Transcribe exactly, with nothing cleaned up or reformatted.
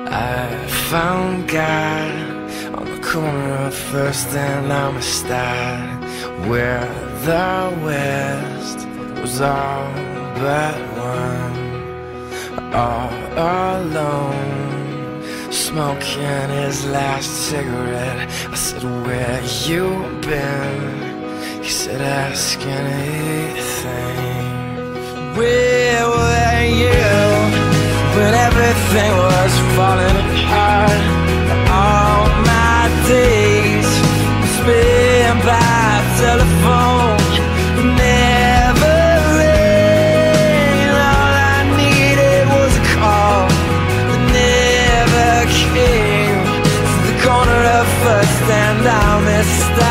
I found God on the corner of First and Amistad, where the West was all but one, all alone, smoking his last cigarette. I said, where you been? He said, ask anything. Where were you when everything was falling apart? All my days spent by telephone, never rain. All I needed was a call that never came. To the corner of First and Amistad.